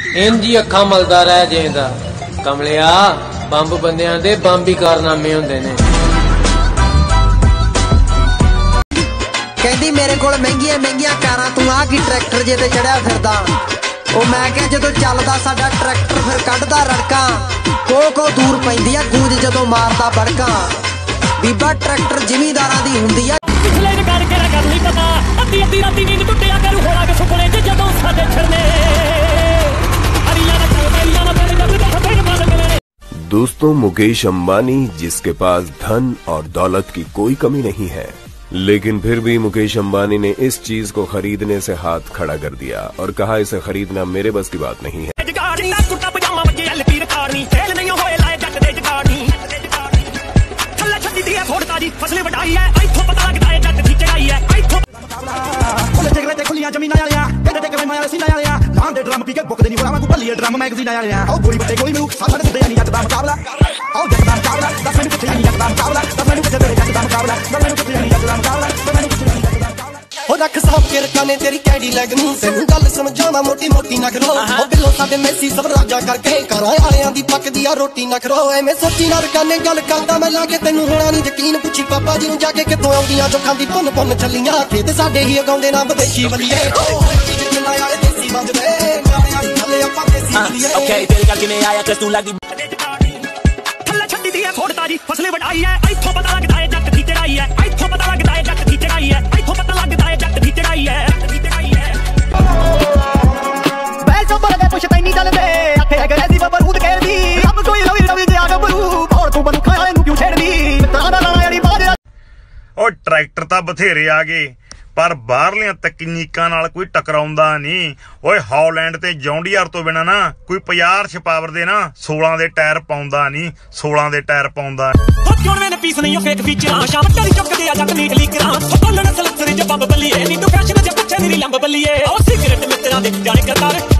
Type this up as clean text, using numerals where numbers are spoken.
इंज ही अखा मलदा रह जेंदा कमलिया। बंब बंदियां दे बंब ही कारनामे हुंदे ने। कहंदी मेरे कोल महंगियां महंगियां कारां तू आ की ट्रैक्टर जे ते चढ़िया फिरदा। ओ मैं कहा जदों चलदा साडा ट्रैक्टर फिर कढदा रड़का को दूर पैंदी आ गूंज जदों मारदा बड़का। बीबा ट्रैक्टर जिमीदारां दी हुंदी आ। पिछले कर के कर नहीं पता अद्धी अद्धी राती नींद टुटिया करू होड़ा के सुपने च जदों साडे छड़ने दोस्तों, मुकेश अंबानी जिसके पास धन और दौलत की कोई कमी नहीं है, लेकिन फिर भी मुकेश अंबानी ने इस चीज को खरीदने से हाथ खड़ा कर दिया और कहा इसे खरीदना मेरे बस की बात नहीं है। रख साहब के रखाने तेरी कैडी लैग नूं तेनू गल समझावा मोटी मोटी ना करो। ओ बिलो साडे मैसी सब राजा करके घरां वालियां दी पकदी आ रोटी ना करो। एवें सोची ना रखाने गल करदा मैं लागे तेनू होना नहीं यकीन। पुछी पापा जी नूं जाके कित्थों आउंदियां जो खांदी पुन पुन चलियां खेत साडे ही उगाउंदे ना विदेशी वलिए। देसी बंदे थले आपां देसी वलिए। ओके तेरे गल किवें आया कि तू लगदी थल्ले छड्डी दी खोड़ता जी फसले वडाई है। इथों पता लगदा है जट दी चढ़ाई है। इथों पता लगदा है जट दी चढ़ाई है। इथों पता लगदा है जट दी चढ़ाई है। बैल चंबर दे पुछ तैनी चलदे आखे अंग्रेजी बबरूद कहदी अब कोई रवि रवि दे आ गबरू और तू बनु खाए नु क्यों छेड़दी तां दा लाना यारी बाज। ओ ट्रैक्टर तां बथेरे आ गए पर बाहरलियां तकनीकां नाल कोई टकराउंदा नहीं। ओए हॉलैंड ते जॉन्डियर तो बिना ना कोई 50 पावर दे ना 16 दे टायर पाउंदा नहीं। 16 दे टायर पाउंदा क्यों मैंने पीस नहीं फेक फीचर शाम तेरी चुकदे आ जट नीट लीकरा बोलना सलक्सरी जो बंब बल्लीए नी तू फैशन जे पीछे मेरी लंब बल्लीए ओ सिगरेट मित्रा दे जाने करता